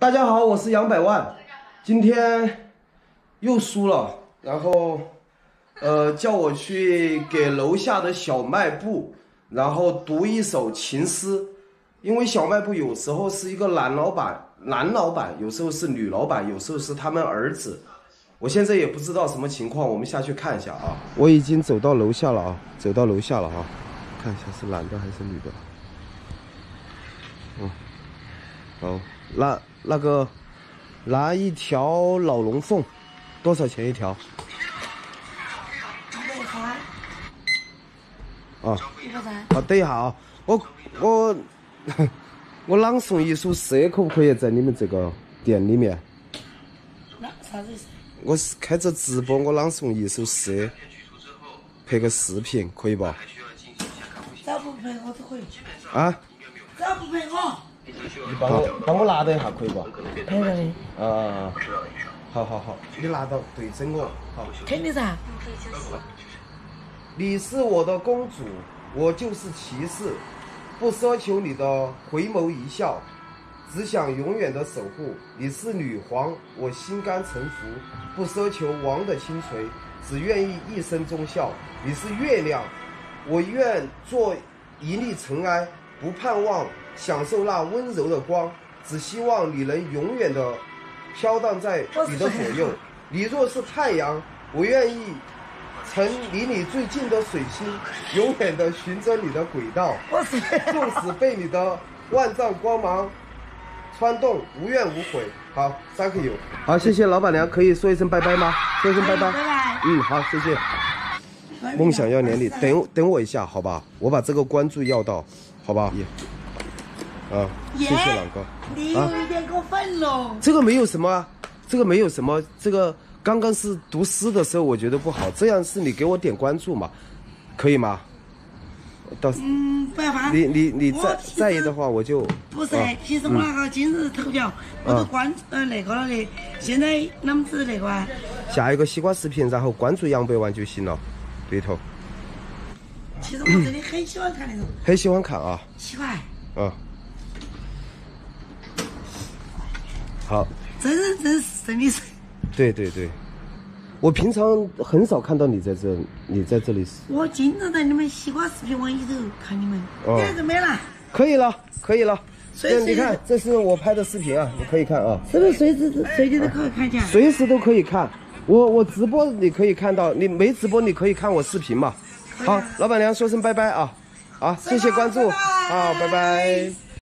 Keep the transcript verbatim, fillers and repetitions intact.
大家好，我是杨百万，今天又输了，然后呃叫我去给楼下的小卖部，然后读一首情诗，因为小卖部有时候是一个男老板，男老板有时候是女老板，有时候是他们儿子，我现在也不知道什么情况，我们下去看一下啊。我已经走到楼下了啊，走到楼下了啊，看一下是男的还是女的。嗯，好，那那个。 拿一条老龙凤，多少钱一条？ 一百三。 啊， 一百三。 啊，等一下啊，我我我朗诵一首诗，可不可以在你们这个店里面？ 那啥子诗？ 我是开着直播，我朗诵一首诗，拍个视频，可以吧？ 只要不赔我都可以。 啊？ 只要不赔我。 你帮我帮我拿等一下，可以吧？ 可以的。 啊，好好好，你拿到对准我，好。 肯定噻。 你是我的公主，我就是骑士，不奢求你的回眸一笑，只想永远的守护。你是女皇，我心甘诚服，不奢求王的亲垂，只愿意一生忠孝。你是月亮，我愿做一粒尘埃，不盼望。 享受那温柔的光，只希望你能永远的飘荡在你的左右。你若是太阳，我愿意乘离你最近的水星，永远的循着你的轨道。纵使被你的万丈光芒穿洞，无怨无悔。好，三个有。好，谢谢老板娘，可以说一声拜拜吗？说一声拜拜。 拜拜。 嗯，好，谢谢。梦想要连理，等等我一下，好吧？我把这个关注要到，好吧？啊，谢谢老哥。 你有一点过分了。 这个没有什么，这个没有什么，这个刚刚是读诗的时候，我觉得不好。这样是你给我点关注嘛，可以吗？到嗯，不要烦。 你你你在在意的话，我就不是。其实我那个今日头条我都关呃那个了的，现在啷么子那个啊？ 下一个西瓜视频，然后关注杨百万就行了，对头。 其实我真的很喜欢看那种。 很喜欢看啊。 喜欢。 啊。 好， 真人真事真的是。对对对，我平常很少看到你在这，你在这里。 我经常在你们西瓜视频网里头看你们。哦。现在就没了。可以了，可以了。这你看，这是我拍的视频啊，你可以看啊。 是不是随时随地都可以看见？ 随时都可以看。我我直播你可以看到，你没直播你可以看我视频嘛。好，老板娘说声拜拜啊，好，谢谢关注啊，拜拜。